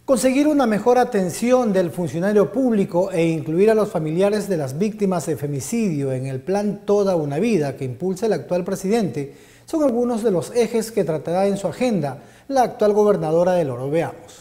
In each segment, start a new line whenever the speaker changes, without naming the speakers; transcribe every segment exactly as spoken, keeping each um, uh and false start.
Conseguir una mejor atención del funcionario público e incluir a los familiares de las víctimas de femicidio en el plan Toda una Vida que impulsa el actual presidente son algunos de los ejes que tratará en su agenda la actual gobernadora del Oro. Veamos.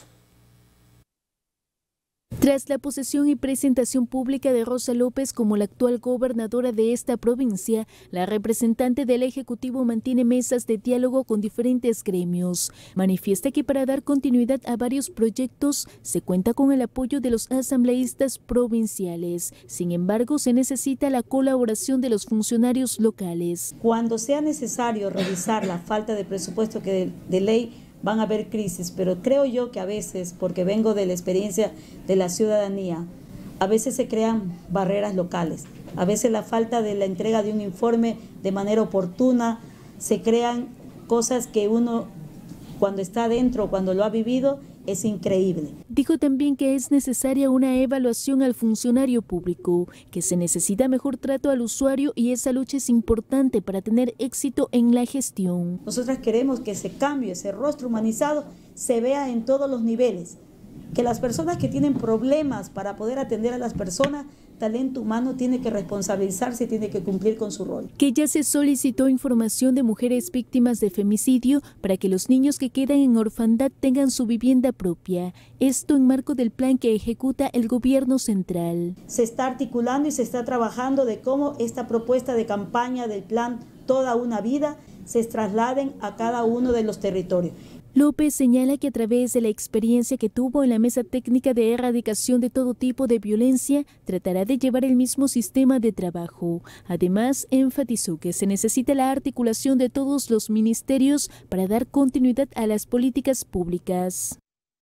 Tras la posesión y presentación pública de Rosa López como la actual gobernadora de esta provincia, la representante del Ejecutivo mantiene mesas de diálogo con diferentes gremios. Manifiesta que para dar continuidad a varios proyectos se cuenta con el apoyo de los asambleístas provinciales. Sin embargo, se necesita la colaboración de los funcionarios locales.
Cuando sea necesario revisar la falta de presupuesto que de, de ley, van a haber crisis, pero creo yo que a veces, porque vengo de la experiencia de la ciudadanía, a veces se crean barreras locales, a veces la falta de la entrega de un informe de manera oportuna, se crean cosas que uno cuando está adentro, cuando lo ha vivido, es increíble.
Dijo también que es necesaria una evaluación al funcionario público, que se necesita mejor trato al usuario y esa lucha es importante para tener éxito en la gestión.
Nosotras queremos que ese cambio, ese rostro humanizado, se vea en todos los niveles. Que las personas que tienen problemas para poder atender a las personas, talento humano tiene que responsabilizarse y tiene que cumplir con su rol.
Que ya se solicitó información de mujeres víctimas de femicidio para que los niños que quedan en orfandad tengan su vivienda propia. Esto en marco del plan que ejecuta el gobierno central.
Se está articulando y se está trabajando de cómo esta propuesta de campaña del plan Toda una Vida se trasladen a cada uno de los territorios.
López señala que a través de la experiencia que tuvo en la mesa técnica de erradicación de todo tipo de violencia, tratará de llevar el mismo sistema de trabajo. Además, enfatizó que se necesita la articulación de todos los ministerios para dar continuidad a las políticas públicas.